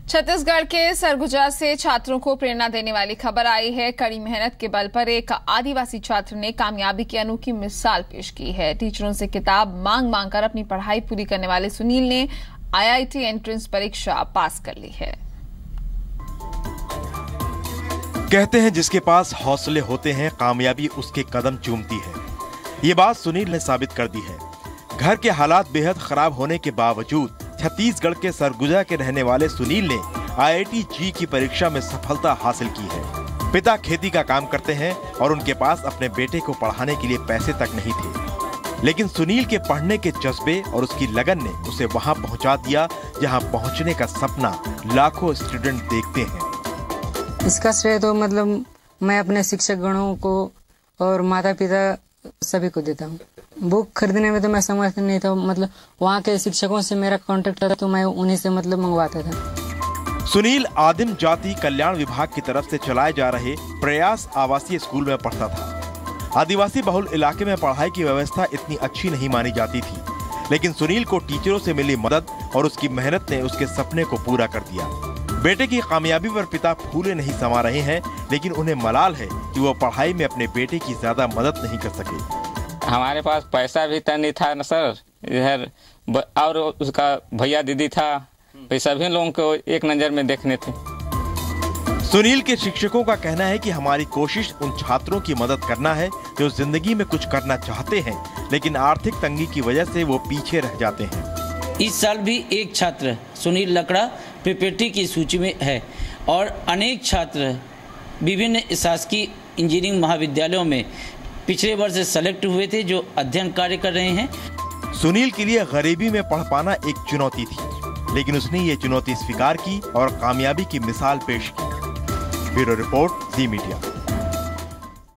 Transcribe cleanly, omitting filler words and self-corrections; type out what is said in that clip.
छत्तीसगढ़ के सरगुजा से छात्रों को प्रेरणा देने वाली खबर आई है। कड़ी मेहनत के बल पर एक आदिवासी छात्र ने कामयाबी की अनोखी मिसाल पेश की है। टीचरों से किताब मांग मांग कर अपनी पढ़ाई पूरी करने वाले सुनील ने आईआईटी एंट्रेंस परीक्षा पास कर ली है। कहते हैं जिसके पास हौसले होते हैं कामयाबी उसके कदम चूमती है। ये बात सुनील ने साबित कर दी है। घर के हालात बेहद खराब होने के बावजूद छत्तीसगढ़ के सरगुजा के रहने वाले सुनील ने आईआईटी जी की परीक्षा में सफलता हासिल की है। पिता खेती का काम करते हैं और उनके पास अपने बेटे को पढ़ाने के लिए पैसे तक नहीं थे, लेकिन सुनील के पढ़ने के जज्बे और उसकी लगन ने उसे वहां पहुंचा दिया जहां पहुंचने का सपना लाखों स्टूडेंट देखते हैं। इसका श्रेय तो मैं अपने शिक्षक गणों को और माता पिता सभी को देता हूँ। बुक खरीदने में तो मैं समझता नहीं था, वहाँ के शिक्षकों से मेरा कांटेक्ट था तो मैं उन्हीं से मंगवाता था। सुनील आदिम जाति कल्याण विभाग की तरफ से चलाए जा रहे प्रयास आवासीय स्कूल में पढ़ता था। आदिवासी बहुल इलाके में पढ़ाई की व्यवस्था इतनी अच्छी नहीं मानी जाती थी, लेकिन सुनील को टीचरों से मिली मदद और उसकी मेहनत ने उसके सपने को पूरा कर दिया। बेटे की कामयाबी पर पिता फूले नहीं समा रहे हैं, लेकिन उन्हें मलाल है कि वो पढ़ाई में अपने बेटे की ज्यादा मदद नहीं कर सके। हमारे पास पैसा भी नहीं था न सर, इधर और उसका भैया दीदी था, सभी लोगों को एक नजर में देखने थे। सुनील के शिक्षकों का कहना है कि हमारी कोशिश उन छात्रों की मदद करना है जो जिंदगी में कुछ करना चाहते हैं, लेकिन आर्थिक तंगी की वजह से वो पीछे रह जाते हैं। इस साल भी एक छात्र सुनील लकड़ा प्रिपरेटरी की सूची में है और अनेक छात्र विभिन्न शासकीय इंजीनियरिंग महाविद्यालयों में पिछले वर्ष सेलेक्ट हुए थे जो अध्ययन कार्य कर रहे हैं। सुनील के लिए गरीबी में पढ़ पाना एक चुनौती थी, लेकिन उसने ये चुनौती स्वीकार की और कामयाबी की मिसाल पेश की। Bureau report, Zee media.